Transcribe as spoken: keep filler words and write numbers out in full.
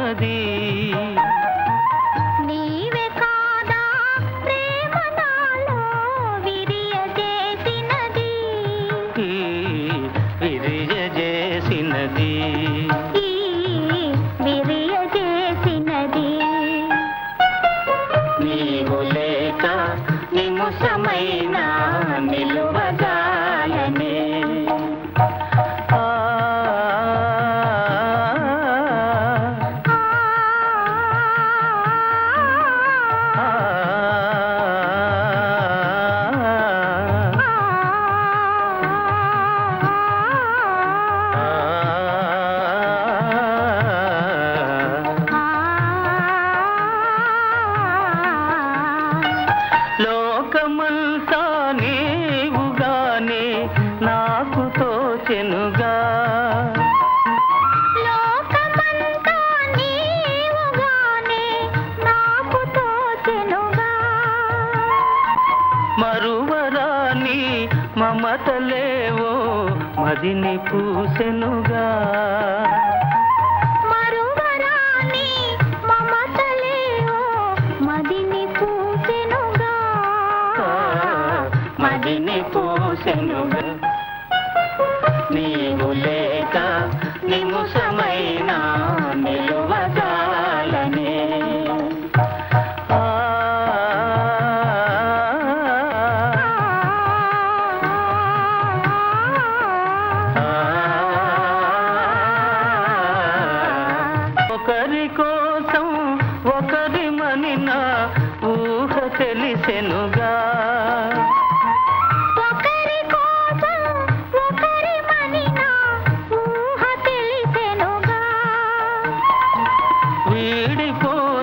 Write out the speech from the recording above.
చేసినది నీవే కాదా ప్రేమ నాలో విరియజేసినది విరియజేసినది విరియజేసినది నీవు లేక నిముషమైన నిలువజాలనే లోకమంతా నీవుగానే నాకు తోచెనుగా లోకమంతా నీవుగానే నాకు తోచెనుగా మరువరాని మమతలేవో మదిని పూసెనుగా మరువరాని మమతలేవో మదిని పూసెనుగా మదిని పూసెనుగా నీవు లేక నిముషమైన నిలువజాలనే ఒకరి కోసం ఒకరి మనిన ఊహ తెలిసెనుగా ఒకరి కోసం ఒకరి మనిన ఊహ తెలిసెనుగా వీడిపో